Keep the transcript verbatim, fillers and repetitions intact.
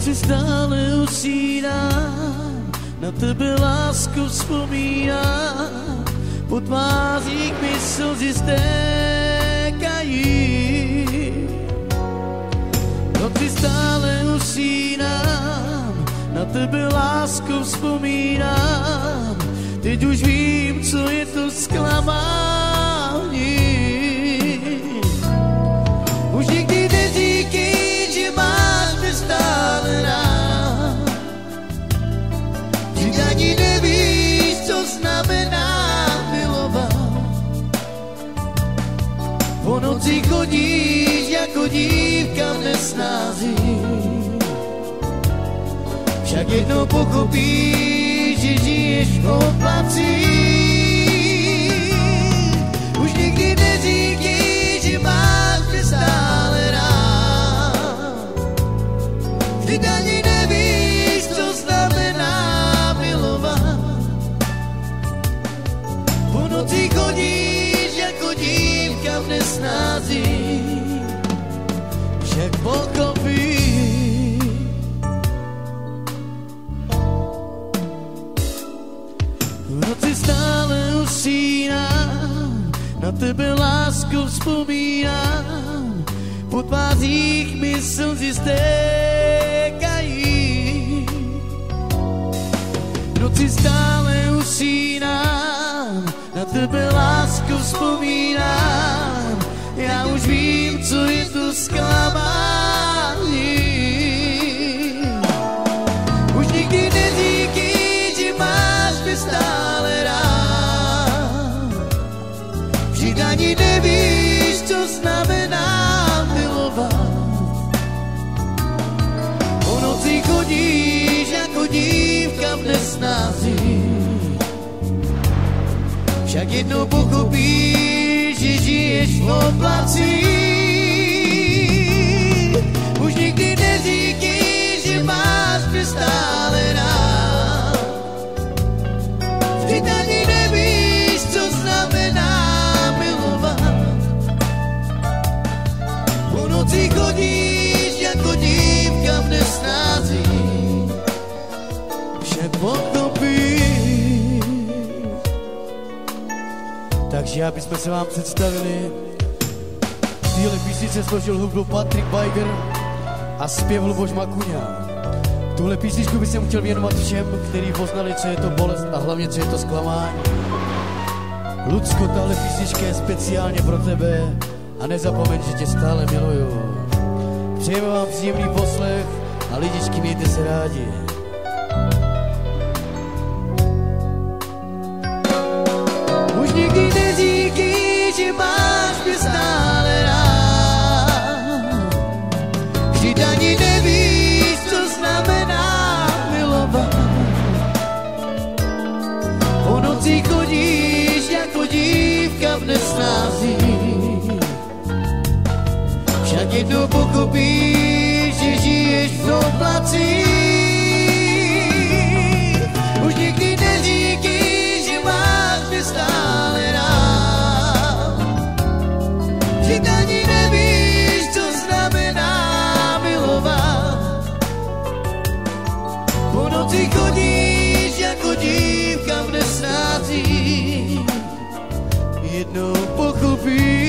noci stále usínám, na tebe lásku vzpomínám, po tvářích mi slzy stékají. Noci stále usínám, na tebe lásku vzpomínám, teď už vím, co je to zklamání. Už nikdy neříkej, že máš mě stále rád, že ani nevíš, co znamená milovat. Po noci chodíš jako dívka v nesnázi, však jednou pochopíš, že žiješ v oblacích. Už nikdy neříkej, že máš mě stále rád, vždyť ani nevíš, co znamená milovat. Po noci chodíš jako dívka v nesnázi, však pochopíš. V noci stále usínám, na tebe lásku vzpomínám, po tvářích mi slzy stékají. V noci stále usínám, na tebe lásku vzpomínám, já už vím, co je to zklamání. Už nikdy neříkej, že máš mě stále rád, vždyť ani nevíš, co znamená milovat. Po noci chodíš jako dívka v nesnázi, však jednou pochopíš, že žiješ v oblacích. Už nikdy neříkej, že máš mě stále rád, vždyť ani nevíš, co znamená milovat. Po noci chodíš jako dívka v nesnázi, však pochopíš. Takže aby jsme se vám představili, v téhle písničce složil hudbu Patrik Bajger a zpěv Luboš Makuňa. Tuhle písničku bych jsem chtěl věnovat všem, kteří poznali, co je to bolest a hlavně, co je to zklamání. Lucko, tahle písnička je speciálně pro tebe a nezapomeň, že tě stále miluju. Přejeme vám příjemný poslech a lidičky, mějte se rádi. Už nikdy neříkej, že máš mě stále rád, vždyť ani nevíš, co znamená milovat. Po noci chodíš jako dívka v nesnázi, však jednou pochopíš, že žiješ v oblacích. Už nikdy neříkej, že máš mě stále rád, vždyť ani nevíš, co znamená milovat. Po noci chodíš jako dívka v nesnázi, jednou pochopíš.